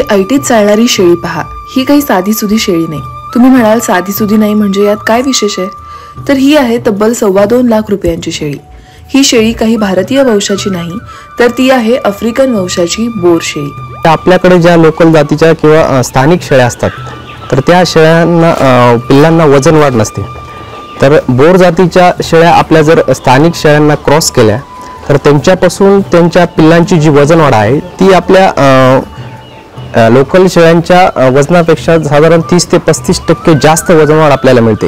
ऐटीत चालणारी शेळी पहा. ही काही साधीसुधी शेळी नाही. तुम्ही म्हणाल साधीसुधी नाही म्हणजे यात काय विशेष आहे? तर ही आहे तब्बल 2.25 लाख रुपयांची शेळी. ही शेळी काही भारतीय वंशाची नाही, तर ती आहे आफ्रिकन वंशाची बोर शेळी. आपल्याकडे ज्या लोकल जातीच्या किंवा स्थानिक शेळ्या असतात, तर त्या शेळ्यांना पिल्लांना वजन वाढ नसते. तर बोर जातीच्या शेळ्या आपल्या जर स्थानिक शेळ्यांना क्रॉस केल्या तर त्यांच्यापासून त्यांच्या पिल्लांची जी वजन वाढ आहे ती आपल्या लोकल शेळ्यांच्या वजनापेक्षा साधारण 30 ते 35% जास्त वजन वाढ आपल्याला मिळते.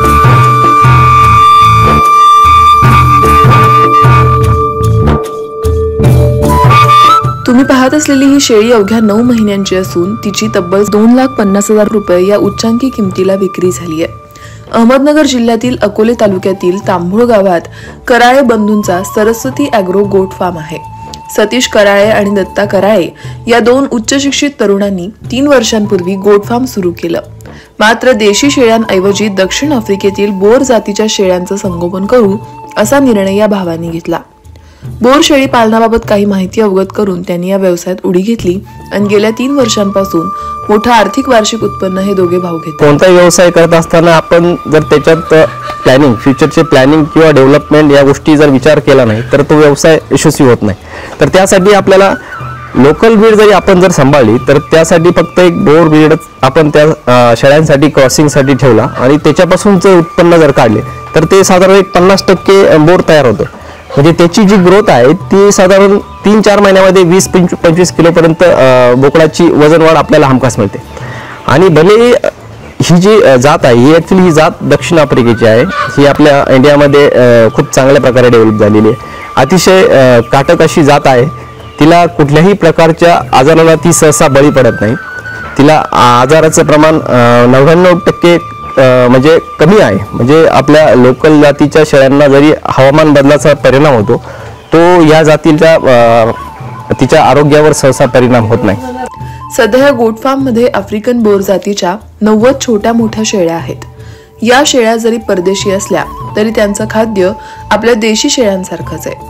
तुम्ही पाहत असलेली ही शेळी अवघ्या 9 महिन्यांची असून तिची तब्बल 2,50,000 रुपये या उच्चांकी किमतीला विक्री झाली आहे. अहमदनगर जिल्ह्यातील अकोले तालुक्यातील तांभूळ गावात कराळे बंधूंचा सरस्वती ॲग्रो गोट फार्म आहे. सतीश कराळे आणि दत्ता कराळे या 2 उच्च शिक्षित तरुणांनी 3 वर्षांपूर्वी गोट फार्म सुरू केलं. मात्र देशी शेळ्यांऐवजी दक्षिण आफ्रिकेतील बोर जातीच्या शेळ्यांचं संगोपन करू असा निर्णय या भावांनी घेतला. बोर शेळी पालनाबाबत काही माहिती अवगत करून त्यांनी या व्यवसायात उडी घेतली आणि गेल्या 3 वर्षांपासून मोठं आर्थिक वार्षिक उत्पन्न हे दोघे भाऊ घेतात. कोणताही व्यवसाय करत असताना आपण जर त्याच्यात प्लॅनिंग, फ्युचरचे प्लॅनिंग किंवा डेव्हलपमेंट या गोष्टी जर विचार केला नाही तर तो व्यवसाय यशस्वी होत नाही. तर त्यासाठी आपल्याला लोकल ब्रीड जरी आपण जर सांभाळली तर त्यासाठी फक्त एक बोर ब्रीड आपण त्या शेळ्यांसाठी क्रॉसिंगसाठी ठेवला आणि त्याच्यापासूनचं उत्पन्न जर काढले तर ते साधारण एक 50% बोर तयार होतं. म्हणजे त्याची जी ग्रोथ आहे ती साधारण 3-4 महिन्यामध्ये 20-25 किलोपर्यंत बोकडाची वजन वाढ आपल्याला हमखास मिळते. आणि भले ही जी जात आहे ही ॲक्च्युली ही जात दक्षिण आफ्रिकेची आहे. ही आपल्या इंडियामध्ये खूप चांगल्या प्रकारे डेव्हलप झालेली आहे. अतिशय काटक अशी जात आहे. तिला कुठल्याही प्रकारच्या आजाराला ती सहसा बळी पडत नाही. तिला आजाराचं प्रमाण 99% म्हणजे कमी आहे. म्हणजे आपल्या लोकल जातीच्या शेळ्यांना जरी हवामान बदलाचा परिणाम होतो तो या जातीच्या तिच्या आरोग्यावर सहसा परिणाम होत नाही. सध्या या गोट फार्म मध्ये आफ्रिकन बोर जातीच्या 90 छोट्या मोठ्या शेळ्या आहेत. या शेळ्या जरी परदेशी असल्या तरी त्यांचं खाद्य आपल्या देशी शेळ्यांसारखंच आहे.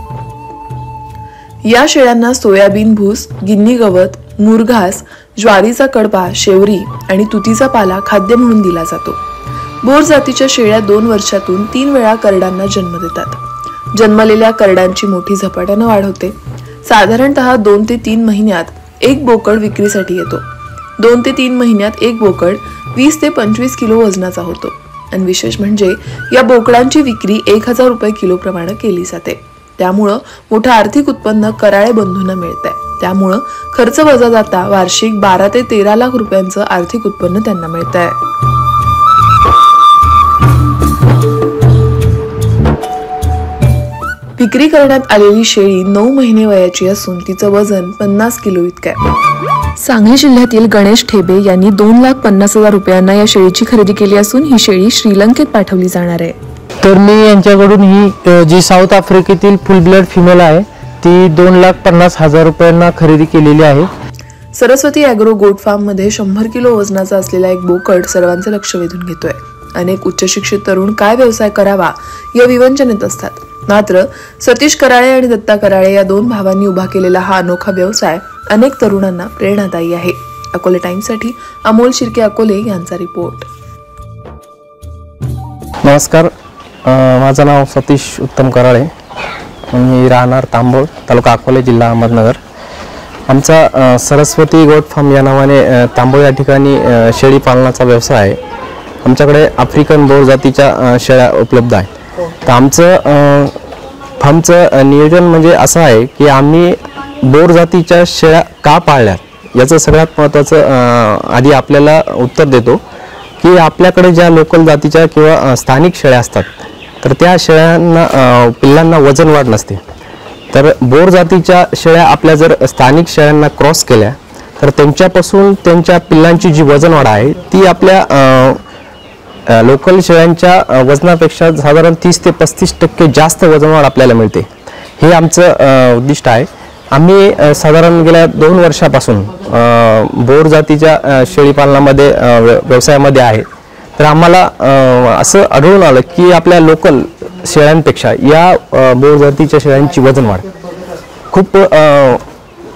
या शेळ्यांना सोयाबीन भूस, गिन्नी गवत, मुरघास, ज्वारीचा कडबा, शेवरी आणि तुतीचा पाला खाद्य म्हणून दिला जातो. बोर जातीच्या शेळ्या 2 वर्षातून 3 वेळा करडांना जन्म देतात. जन्मलेल्या करडांची मोठी झपाट्यानं वाढ होते. साधारणतः 2 ते 3 महिन्यात एक बोकड विक्रीसाठी येतो. 2 ते 3 महिन्यात एक बोकड 20 ते 25 किलो वजनाचा होतो. आणि विशेष म्हणजे या बोकडांची विक्री 1,000 रुपये किलो प्रमाणे केली जाते. त्यामुळं मोठं आर्थिक उत्पन्न कराळे बंधूंना मिळतंय. त्यामुळं खर्च वजा जाता वार्षिक 12 ते 13 लाख रुपयांचं आर्थिक उत्पन्न त्यांना मिळतंय. विक्री करण्यात आलेली शेळी 9 महिने वयाची असून तिचं वजन 50 किलो इतकं आहे. सांगली जिल्ह्यातील गणेश ठेबे यांनी 2,50,000 रुपयांना या शेळीची खरेदी केली असून ही शेळी श्रीलंकेत पाठवली जाणार आहे. तर मी यांच्याकडून ही जी साऊथ आफ्रिकेतील फुल ब्लड फिमेल आहे ती 2,50,000 रुपयांना खरेदी केलेली आहे. सरस्वती ॲग्रो गोट फार्म मध्ये 100 किलो वजनाचा असलेला एक बोकड सर्वांचं लक्ष वेधून घेतोय. अनेक उच्च शिक्षित तरुण काय व्यवसाय करावा या विवंचनेत असतात. मात्र सतीश कराळे आणि दत्ता कराळे या 2 भावांनी उभा केलेला हा अनोखा व्यवसाय अनेक तरुणांना प्रेरणादायी आहे. अकोले टाइम्ससाठी अमोल शिर्के अकोले यांचा रिपोर्ट. नमस्कार, माझं नाव सतीश उत्तम कराळे. मी राहणार तांबोळ, तालुका अकोले, जिल्हा अहमदनगर. आमचा सरस्वती गोट फार्म या नावाने तांबोळ या ठिकाणी शेळी पालनाचा व्यवसाय आहे. आमच्याकडे आफ्रिकन बोर जातीच्या शेळ्या उपलब्ध आहेत. तर आमचं फार्मचं नियोजन म्हणजे असं आहे की आम्ही बोर जातीच्या शेळ्या का पाळल्यात याचं सगळ्यात महत्त्वाचं आधी आपल्याला उत्तर देतो की आपल्याकडे ज्या लोकल जातीच्या किंवा स्थानिक शेळ्या असतात तर त्या शेळ्यांना पिल्लांना वजन वाढ नसते. तर बोर जातीच्या शेळ्या आपल्या जर स्थानिक शेळ्यांना क्रॉस केल्या तर त्यांच्यापासून त्यांच्या पिल्लांची जी वजन वाढ आहे ती आपल्या लोकल शेळ्यांच्या वजनापेक्षा साधारण 30 ते 35% जास्त वजन वाढ आपल्याला मिळते. हे आमचं उद्दिष्ट आहे. आम्ही साधारण गेल्या 2 वर्षापासून बोर जातीच्या शेळी पालनामध्ये व्यवसायामध्ये आहे. तर आम्हाला असं आढळून आलं की आपल्या लोकल शेळ्यांपेक्षा या बोर जातीच्या शेळ्यांची वजन वाढ खूप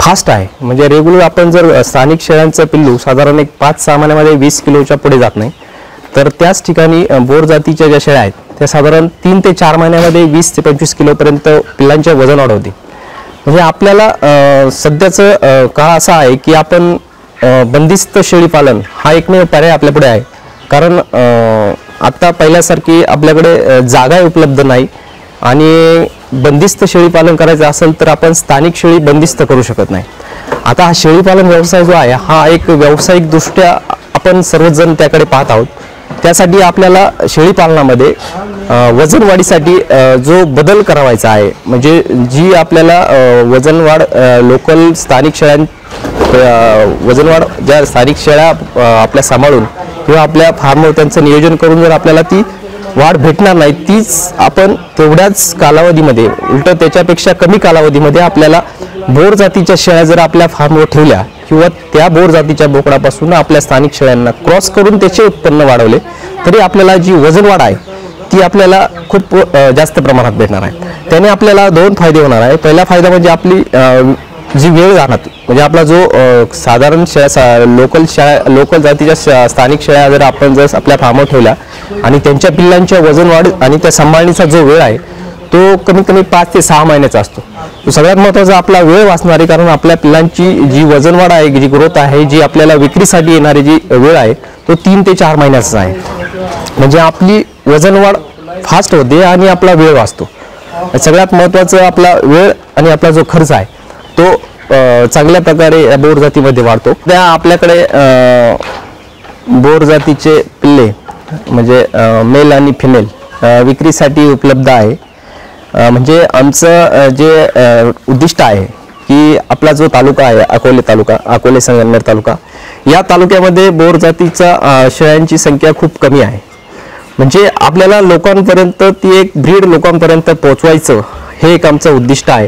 फास्ट आहे. म्हणजे रेग्युलर आपण जर स्थानिक शेळ्यांचं पिल्लू साधारण एक 5-6 महिन्यामध्ये 20 किलोच्या पुढे जात नाही, तर त्याच ठिकाणी बोर जातीच्या ज्या शेळ्या आहेत त्या साधारण 3 ते 4 महिन्यामध्ये 20 ते 25 किलोपर्यंत पिल्लांचे वजन वाढवते. म्हणजे आपल्याला सध्याचं काळ असा आहे की आपण बंदिस्त शेळी पालन हा एकमेव पर्याय आपल्यापुढे आहे. कारण आता पहिल्यासारखी आपल्याकडे जागा उपलब्ध नाही आणि बंदिस्त शेळी पालन करायचं असेल तर आपण स्थानिक शेळी बंदिस्त करू शकत नाही. आता हा शेळीपालन व्यवसाय जो आहे हा एक व्यावसायिक दृष्ट्या आपण सर्वजण त्याकडे पाहत आहोत. त्यासाठी आपल्याला शेळीपालनामध्ये वजन वाढीसाठी जो बदल करावायचा आहे, म्हणजे जी आपल्याला वजन वाढ लोकल स्थानिक शेळ्या वजन वाढ ज्या स्थानिक शेळ्या आपल्या सांभाळून किंवा आपल्या फार्मवर त्यांचं नियोजन करून जर आपल्याला ती वाढ भेटणार नाही, तीच आपण तेवढ्याच कालावधीमध्ये उलट त्याच्यापेक्षा कमी कालावधीमध्ये आपल्याला बोर जातीच्या शेळ्या जर आपल्या फार्मवर ठेवल्या किंवा त्या बोर जातीच्या बोकडापासून आपल्या स्थानिक शेळ्यांना क्रॉस करून त्याचे उत्पन्न वाढवले तरी आपल्याला जी वजन वाढ आहे ती आपल्याला खूप जास्त प्रमाणात भेटणार आहे. त्याने आपल्याला 2 फायदे होणार आहे. पहिला फायदा म्हणजे आपली जी वेळ जाणार, म्हणजे आपला जो साधारण लोकल जातीच्या स्थानिक शेळ्या जर आपण जर आपल्या फार्मवर ठेवल्या आणि त्यांच्या पिल्लांच्या वजन वाढ आणि त्या सांभाळणीचा जो वेळ आहे तो कमीत कमी 5 ते 6 महिन्याचा असतो. तो सगळ्यात महत्त्वाचा आपला वेळ वाचणार आहे. कारण आपल्या पिल्लांची जी वजन वाढ आहे, जी ग्रोथ आहे, जी आपल्याला विक्रीसाठी येणारी जी वेळ आहे तो 3 ते 4 महिन्याचा आहे. म्हणजे आपली वजन वाढ फास्ट होते आणि आपला वेळ वाचतो. सगळ्यात महत्त्वाचं आपला वेळ आणि आपला जो खर्च आहे तो चांगल्या प्रकारे बोर जातीमध्ये वाढतो. त्या आपल्याकडे बोर जातीचे पिल्ले म्हणजे मेल आणि फिमेल विक्रीसाठी उपलब्ध आहे. म्हणजे आमचं जे उद्दिष्ट आहे की आपला जो तालुका आहे अकोले तालुका, अकोले संगमनेर तालुका, या तालुक्यामध्ये बोर जातीच्या शेळ्यांची संख्या खूप कमी आहे. म्हणजे आपल्याला लोकांपर्यंत ती एक ब्रीड लोकांपर्यंत पोहोचवायचं हे एक आमचं उद्दिष्ट आहे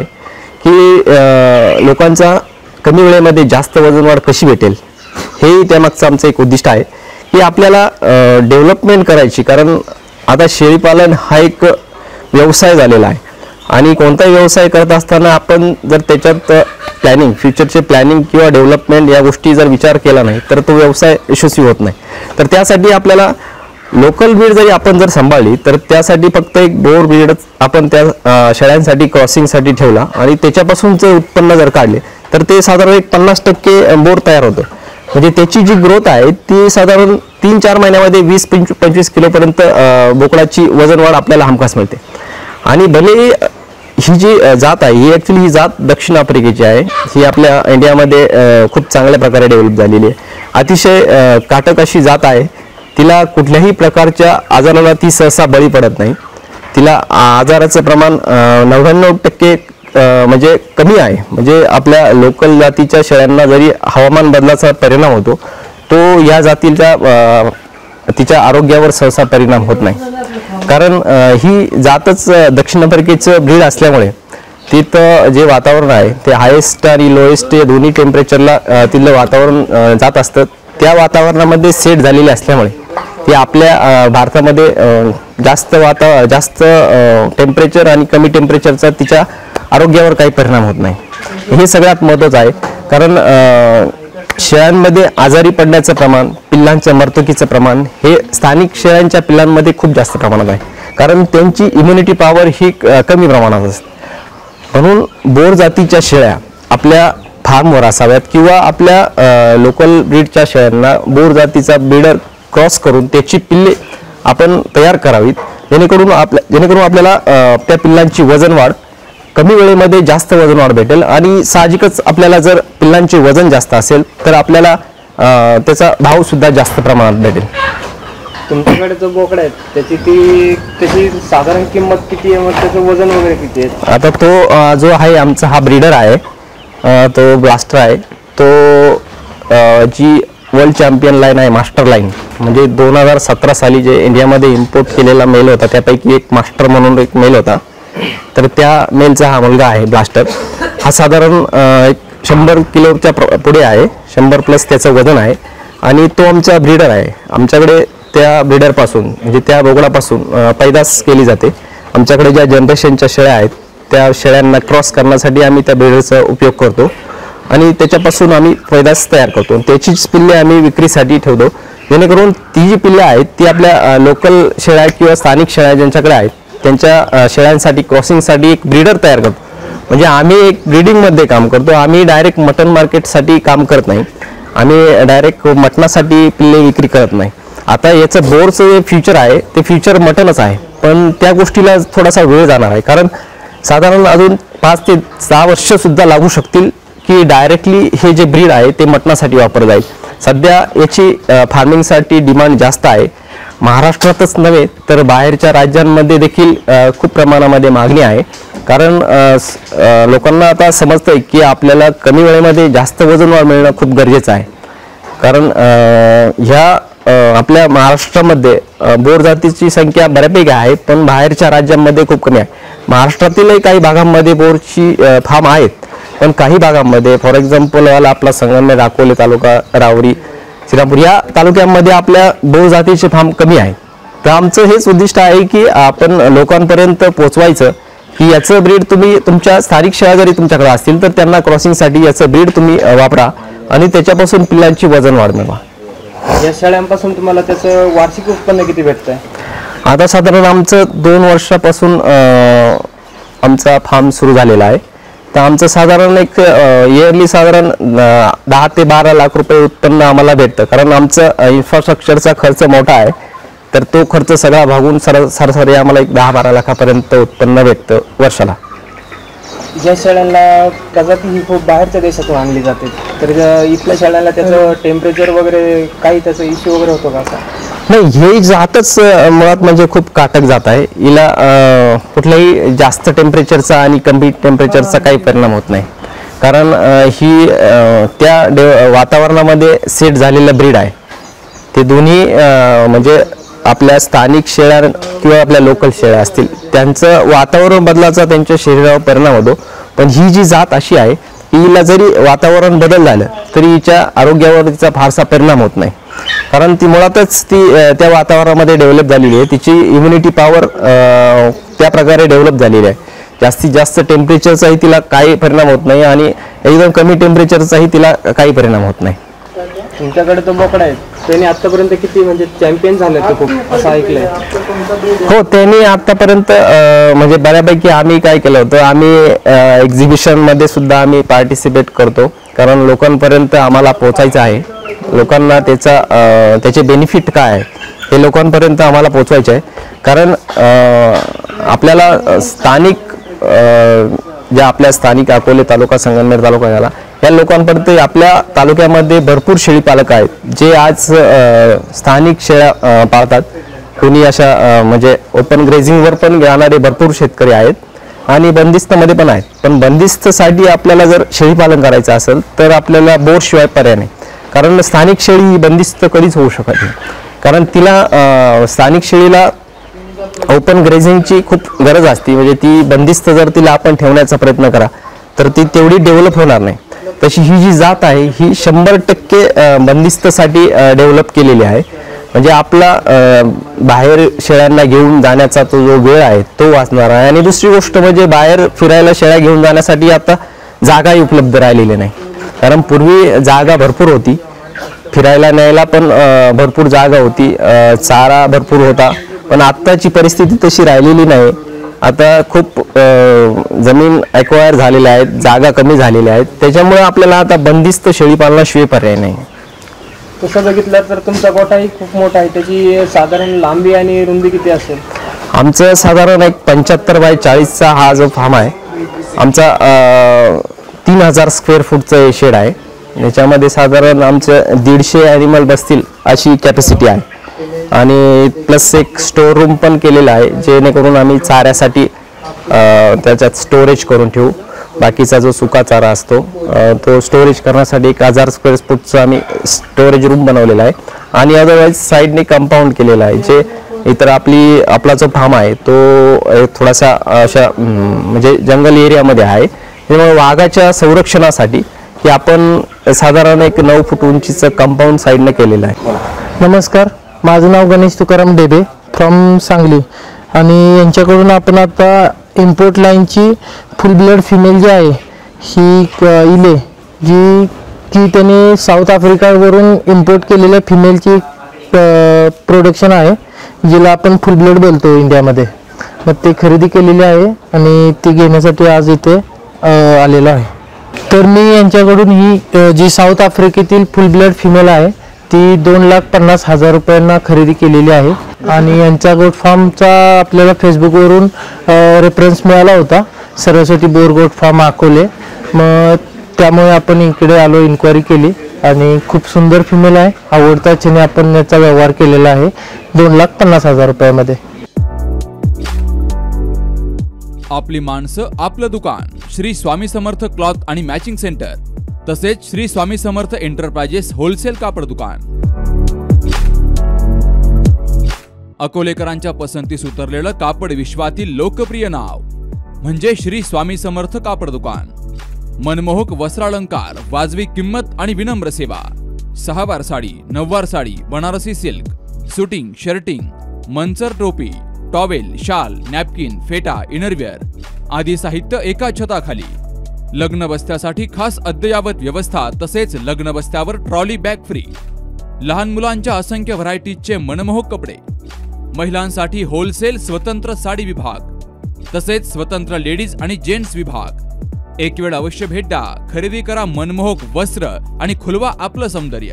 की लोकांचा कमी वेळेमध्ये जास्त वजन वाढ कशी भेटेल हेही त्यामागचं आमचं एक उद्दिष्ट आहे की आपल्याला डेव्हलपमेंट करायची. कारण आता शेळीपालन हा एक व्यवसाय झालेला आहे आणि कोणताही व्यवसाय करत असताना आपण जर त्याच्यात प्लॅनिंग, फ्युचरचे प्लॅनिंग किंवा डेव्हलपमेंट या गोष्टी जर विचार केला नाही तर तो व्यवसाय यशस्वी होत नाही. तर त्यासाठी आपल्याला लोकल ब्रीड जरी आपण जर सांभाळली तर त्यासाठी फक्त एक बोर ब्रीडच आपण त्या शेळ्यांसाठी क्रॉसिंगसाठी ठेवला आणि त्याच्यापासून जर उत्पन्न जर काढले तर ते साधारण एक 50% बोर तयार होतं. म्हणजे त्याची जी ग्रोथ आहे ती साधारण 3-4 महिन्यामध्ये 20-25 किलोपर्यंत बोकडाची वजन वाढ आपल्याला हमखास मिळते. आणि भले ही जी जात आहे ही ॲक्च्युली ही जात दक्षिण आफ्रिकेची आहे. ही आपल्या इंडियामध्ये खूप चांगल्या प्रकारे डेव्हलप झालेली आहे. अतिशय काटक अशी जात आहे. तिला कुठल्याही प्रकारच्या आजाराला ती सहसा बळी पडत नाही. तिला आजाराचं प्रमाण 99% म्हणजे कमी आहे. म्हणजे आपल्या लोकल जातीच्या शेळ्यांना जरी हवामान बदलाचा परिणाम होतो तो या जातीच्या तिच्या आरोग्यावर सहसा परिणाम होत नाही. कारण ही जातच दक्षिण आफ्रिकेचं ब्रीड असल्यामुळे तिथं जे वातावरण आहे ते हायेस्ट आणि लोएस्ट या दोन्ही टेम्परेचरला तिथलं वातावरण जात असतं. त्या वातावरणामध्ये सेट झालेले असल्यामुळे ती आपल्या भारतामध्ये जास्त टेम्परेचर आणि कमी टेम्परेचरचा तिच्या आरोग्यावर काही परिणाम होत नाही. हे सगळ्यात महत्त्वाचं आहे. कारण शेळ्यांमध्ये आजारी पडण्याचं प्रमाण, पिल्लांच्या मृत्यूचं प्रमाण हे स्थानिक शेळ्यांच्या पिल्लांमध्ये खूप जास्त प्रमाणात आहे. कारण त्यांची इम्युनिटी पॉवर ही कमी प्रमाणात असते. म्हणून बोर जातीच्या शेळ्या आपल्या फार्मवर असाव्यात किंवा आपल्या लोकल ब्रीडच्या शेळ्यांना बोर जातीचा ब्रीडर क्रॉस करून त्याची पिल्ले आपण तयार करावीत, जेणेकरून आपल्याला त्या पिल्लांची वजन वाढ कमी वेळेमध्ये जास्त वजन वाढ भेटेल. आणि साहजिकच आपल्याला जर पिल्लांचे वजन जास्त असेल तर आपल्याला त्याचा भाव सुद्धा जास्त प्रमाणात भेटेल. तुमच्याकडे जो बोकडा आहे त्याची साधारण किंमत किती आहे, मग त्याचं वजन वगैरे किती आहे? आता तो जो आहे आमचा हा ब्रीडर आहे, तो ब्लास्टर आहे. तो जी वर्ल्ड चॅम्पियन लाईन आहे, मास्टर लाईन, म्हणजे 2017 साली जे इंडियामध्ये इम्पोर्ट केलेला मेल होता त्यापैकी एक मास्टर म्हणून एक मेल होता. तर त्या मेलचा हा मुलगा आहे ब्लास्टर. हा साधारण 100 किलोच्या पुढे आहे, 100+ त्याचं वजन आहे. आणि तो आमचा ब्रीडर आहे. आमच्याकडे त्या ब्रीडरपासून म्हणजे त्या बोकडापासून पैदास केली जाते. आमच्याकडे ज्या जनरेशनच्या शेळ्या आहेत त्या शेळ्यांना क्रॉस करण्यासाठी आम्ही त्या ब्रीडरचा उपयोग करतो. आणि त्याच्यापासून आम्ही पैदास तयार करतो. त्याचीच पिल्ले आम्ही विक्रीसाठी ठेवतो, जेणेकरून ती जी पिल्ले आहेत ती आपल्या लोकल शेळ्या किंवा स्थानिक शेळ्या ज्यांच्याकडे आहेत त्यांच्या शेळ्यांसाठी क्रॉसिंगसाठी एक ब्रीडर तयार करतो. म्हणजे आम्ही एक ब्रीडिंगमध्ये काम करतो. आम्ही डायरेक्ट मटन मार्केटसाठी काम करत नाही, आम्ही डायरेक्ट मटणासाठी पिल्ले विक्री करत नाही. आता याचं बोरचं जे फ्युचर आहे ते फ्युचर मटनच आहे, पण त्या गोष्टीला थोडासा वेळ जाणार आहे, कारण साधारण अजून 5 ते 6 वर्षसुद्धा लागू शकतील की डायरेक्टली हे जे ब्रीड आहे ते मटणासाठी वापरलं जाईल. सध्या याची फार्मिंगसाठी डिमांड जास्त आहे. महाराष्ट्रातच नव्हे तर बाहेरच्या राज्यांमध्ये देखील खूप प्रमाणामध्ये मागणी आहे, कारण लोकांना आता समजतंय की आपल्याला कमी वेळेमध्ये जास्त वजनवाढ मिळणं खूप गरजेचं आहे. कारण ह्या आपल्या महाराष्ट्रामध्ये बोर जातीची संख्या बऱ्यापैकी आहे, पण बाहेरच्या राज्यांमध्ये खूप कमी आहे. महाराष्ट्रातीलही काही भागांमध्ये बोरची फार्म आहेत, पण काही भागांमध्ये फॉर एक्झाम्पल आपला संगमनेर, अकोले तालुका, रावरी, श्रीरामपूर या तालुक्यांमध्ये आपल्या बोर जातीचे फार्म कमी आहे. तर आमचं हेच उद्दिष्ट आहे की आपण लोकांपर्यंत पोहोचवायचं की याचं ब्रीड तुम्ही तुमच्या स्थानिक शेळ्या जरी तुमच्याकडे असतील तर त्यांना क्रॉसिंगसाठी याचं ब्रीड तुम्ही वापरा आणि त्याच्यापासून पिल्लांची वजन वाढ मिळवा. या शेळ्यांपासून तुम्हाला त्याचं वार्षिक उत्पन्न किती भेटतंय? आता साधारण आमचं 2 वर्षापासून आमचा फार्म सुरू झालेला आहे. तर आमचं साधारण एक इयरली साधारण 10 ते 12 लाख रुपये उत्पन्न आम्हाला भेटतं, कारण आमचं इन्फ्रास्ट्रक्चरचा खर्च मोठा आहे. तर तो खर्च सगळा भागून सरासरी आम्हाला एक 10-12 लाखापर्यंत उत्पन्न भेटतं वर्षाला. ज्या शेळ्यांना प्रजाती ही खूप बाहेरच्या देशातून आणली जाते, तर इथल्या शेळ्यांना त्याचं टेम्परेचर वगैरे काही त्याचा इश्यू वगैरे होतो का? नाही, हे जातच मुळात म्हणजे खूप काटक जात आहे. हिला कुठल्याही जास्त टेम्परेचरचा आणि कमी टेम्परेचरचा काही परिणाम होत नाही, कारण ही त्या वातावरणामध्ये सेट झालेलं ब्रीड आहे. ते दोन्ही म्हणजे आपल्या स्थानिक शेळ्या किंवा आपल्या लोकल शेळ्या असतील त्यांचं वातावरण बदलाचा त्यांच्या शरीरावर परिणाम होतो, पण ही जी जात अशी आहे की हिला जरी वातावरण बदल झालं तरी हिच्या आरोग्यावर तिचा फारसा परिणाम होत नाही, कारण ती मुळातच ती त्या वातावरणामध्ये डेव्हलप झालेली आहे. तिची इम्युनिटी पॉवर त्या प्रकारे डेव्हलप झालेली आहे. जास्तीत जास्त टेम्परेचरचाही तिला काही परिणाम होत नाही आणि एकदम कमी टेम्परेचरचाही तिला काही परिणाम होत नाही. तुमच्याकडे तो बोकडा आहे, त्यांनी आतापर्यंत किती म्हणजे चॅम्पियन झाले ते खूप असं ऐकलंय? हो, त्यांनी आतापर्यंत म्हणजे बऱ्यापैकी आम्ही काय केलं होतं, आम्ही एक्झिबिशन मध्ये सुद्धा आम्ही पार्टिसिपेट करतो, कारण लोकांपर्यंत आम्हाला पोहोचायचं आहे. लोकांना त्याचे बेनिफिट काय आहे हे लोकांपर्यंत आम्हाला पोहोचवायचे आहे. कारण आपल्याला स्थानिक ज्या आपल्या स्थानिक अकोले तालुका, संगमनेर तालुका झाला, या लोकांपर्यंत आपल्या तालुक्यामध्ये भरपूर शेळी पालक आहेत जे आज स्थानिक शेळ्या पाळतात. कोणी अशा म्हणजे ओपन ग्रेझिंगवर पण जाणारे भरपूर शेतकरी आहेत आणि बंदिस्तमध्ये पण आहेत. पण बंदिस्तसाठी आपल्याला जर शेळी पालन करायचं असेल तर आपल्याला बोरशिवाय पर्याय नाही, कारण स्थानिक शेळी ही बंदिस्त कधीच होऊ शकत नाही, कारण तिला स्थानिक शेळीला ओपन ग्रेझिंगची खूप गरज असते. म्हणजे ती बंदिस्त जर तिला आपण ठेवण्याचा प्रयत्न करा तर ती तेवढी डेव्हलप होणार नाही. तशी ही जी जात आहे ही 100% बंदिस्तसाठी डेव्हलप केलेली आहे. म्हणजे आपला बाहेर शेळ्यांना घेऊन जाण्याचा तो जो वेळ आहे तो वाचणार आहे. आणि दुसरी गोष्ट म्हणजे बाहेर फिरायला शेळ्या घेऊन जाण्यासाठी आता जागाही उपलब्ध राहिलेली नाही, कारण पूर्वी जागा भरपूर होती, फिरायला न्यायला पण भरपूर जागा होती, चारा भरपूर होता. पण आत्ताची परिस्थिती तशी राहिलेली नाही. आता खूप जमीन एक्वायर झालेल्या आहेत, जागा कमी झालेल्या आहेत, त्याच्यामुळे आपल्याला आता बंदिस्त शेळी पालनाशिवाय पर्याय नाही. तसं बघितलं तर तुमचा गोठाही खूप मोठा आहे, त्याची साधारण लांबी आणि रुंदी किती असेल? आमचं साधारण एक 75 बाय 40चा हा जो फार्म आहे आमचा 3000 स्क्वेअर फूटचं शेड आहे. याच्यामध्ये साधारण आमचं 150 ॲनिमल बसतील अशी कॅपॅसिटी आहे आणि प्लस एक स्टोर रूम पण केलेला आहे, जेणेकरून आम्ही चाऱ्यासाठी त्याच्यात स्टोरेज करून ठेवू. बाकीचा जो सुका चारा असतो तो स्टोरेज करण्यासाठी 1000 स्क्वेअर फूटचा आम्ही स्टोरेज रूम बनवलेला आहे. आणि अदरवाईज साईडने कंपाऊंड केलेला आहे, जे इतर आपला जो फार्म आहे तो थोडासा अशा म्हणजे जंगल एरियामध्ये आहे. त्यामुळे वाघाच्या संरक्षणासाठी की आपण साधारण एक 9 फूट उंचीचं कंपाऊंड साईडने केलेलं आहे. नमस्कार, माझं नाव गणेश तुकाराम डेबे फ्रॉम सांगली, आणि यांच्याकडून आपण आता इम्पोर्ट लाईनची फुल ब्लड फिमेल जी आहे ही इले जी की त्याने साऊथ आफ्रिकावरून इम्पोर्ट केलेल्या फिमेलची प्रोडक्शन आहे, जिला आपण फुल ब्लड बोलतो इंडियामध्ये. मग ते खरेदी केलेली आहे आणि ती घेण्यासाठी आज इथे आलेलो आहे. तर मी यांच्याकडून ही जी साऊथ आफ्रिकेतील फुल ब्लड फिमेल आहे ती 2,50,000 रुपयांना खरेदी केलेली आहे. आणि यांच्या गोट फार्मचा आपल्याला फेसबुकवरून रेफरन्स मिळाला होता, Saraswati Boer goat farm Akole. मग त्यामुळे आपण इकडे आलो, इन्क्वायरी केली आणि खूप सुंदर फिमेल आहे, आवडताचीने आपण याचा व्यवहार केलेला आहे 2,50,000 रुपयामध्ये. आपली माणसं आपलं दुकान, श्री स्वामी समर्थ क्लॉथ आणि मॅचिंग सेंटर, तसेच श्री स्वामी समर्थ एंटरप्राइजेस होलसेल कापड दुकान. अकोलेकरांच्या पसंतीस उतरलेलं कापड विश्वातील लोकप्रिय नाव म्हणजे श्री स्वामी समर्थ कापड दुकान. मनमोहक वस्त्रालंकार, वाजवी किंमत आणि विनम्र सेवा. 6 वार साडी, 9 वार sari, Banarasi silk, suiting, shirting, Manchar टोपी, टॉवेल, शाल, नॅपकिन, फेटा, इनरवेअर आदी साहित्य एका छताखाली. लग्न बस्त्यासाठी खास अद्ययावत व्यवस्था, तसेच लग्न बस्त्यावर ट्रॉली बॅग फ्री. लहान मुलांच्या असंख्य व्हरायटीजचे मनमोहक कपडे. महिलांसाठी होलसेल स्वतंत्र साडी विभाग, तसेच स्वतंत्र लेडीज आणि जेंट्स विभाग. एक वेळ अवश्य भेट द्या, खरेदी करा मनमोहक वस्त्र आणि खुलवा आपलं सौंदर्य.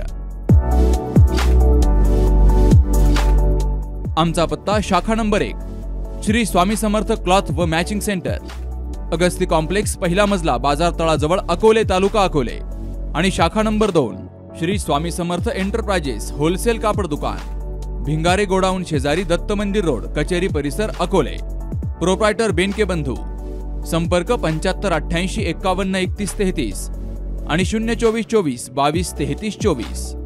आमचा पत्ता शाखा नंबर 1 श्री स्वामी समर्थ क्लॉथ व मॅचिंग सेंटर, अगस्ती कॉम्प्लेक्स, पहिला मजला, बाजार तळाजवळ, अकोले, तालुका अकोले. आणि शाखा number 2 Shri Swami Samarth enterprises wholesale कापड दुकान, भिंगारे गोडाऊन शेजारी, दत्त मंदिर रोड, कचेरी परिसर, अकोले. प्रोप्रायटर बेनके बंधू. संपर्क 7588 51 31 33 आणि 024 24 22 33 24.